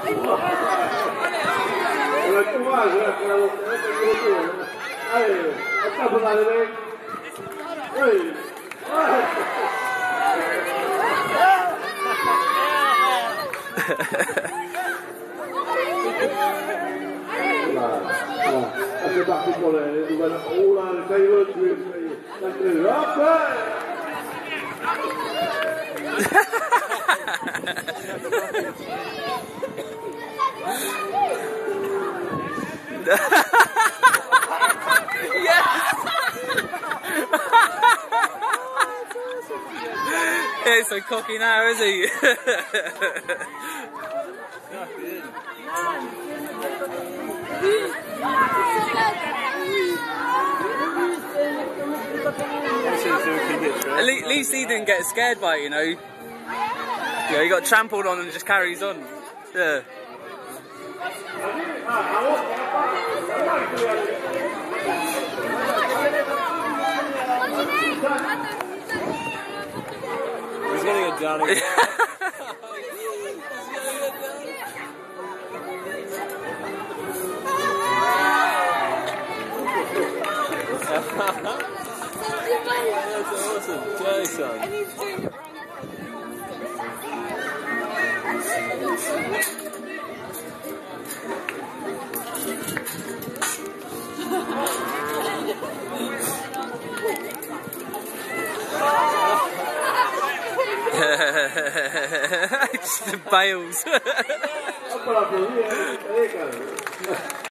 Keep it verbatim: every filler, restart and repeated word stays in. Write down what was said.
Als je basketballen, doe maar een ola, dan kan je wel terug. Dan kun je hoppen! He's so cocky now, is he? At least he didn't get scared by it, you know. Yeah, he got trampled on and just carries on. Yeah. He's gonna get down again. That's awesome. Jason. Just bails.